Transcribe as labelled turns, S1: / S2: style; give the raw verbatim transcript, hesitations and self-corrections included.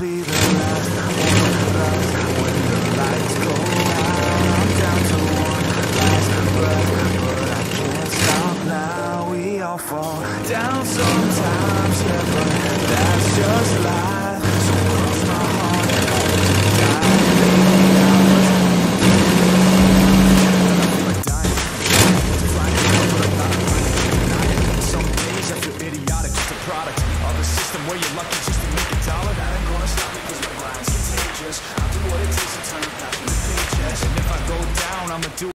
S1: be the last one when the lights go out. I'm down to one last breath, but I can't stop now. We all fall down sometimes, yeah, but that's just life. So cross my heart and hope to die. I feel like dying. It's blinding, but I'm not blinding. Denying. Some days I feel idiotic, just a product of the system where you're lucky just to make a dollar. That ain't gonna stop me, cause my grind's contagious. I'll do what it takes to turn past the pages. And if I go down, I'ma do